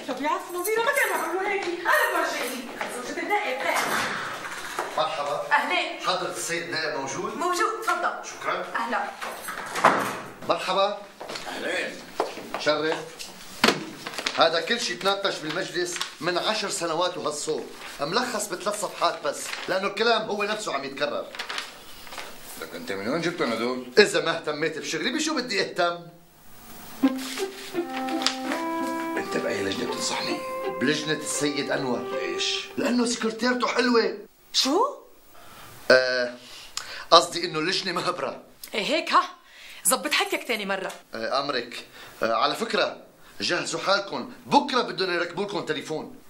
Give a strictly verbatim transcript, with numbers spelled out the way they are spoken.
لو بيعرفوا نظيره ما كانوا عملوا هيك. انا برجعي زوجة النائب. لا مرحبا. اهلين. حضرة السيد النائب موجود؟ موجود، تفضل. شكرا. اهلا. مرحبا. اهلين. شرف. هذا كل شيء تناقش بالمجلس من عشر سنوات وهالصوب، ملخص بثلاث صفحات بس، لأنه الكلام هو نفسه عم يتكرر. لك انت من وين جبتهم هدول؟ إذا ما اهتميت بشغلي بشو بدي اهتم؟ انت بأي لجنة بتنصحني؟ بلجنة السيد أنور. ليش؟ لأنه سكرتيرته حلوة. شو؟ آه قصدي إنه اللجنة مهبرة. ايه هيك ها؟ زبط حكيك تاني مرة. آه أمرك. آه على فكرة جهزوا حالكم، بكرة بدهم يركبوا لكم تليفون.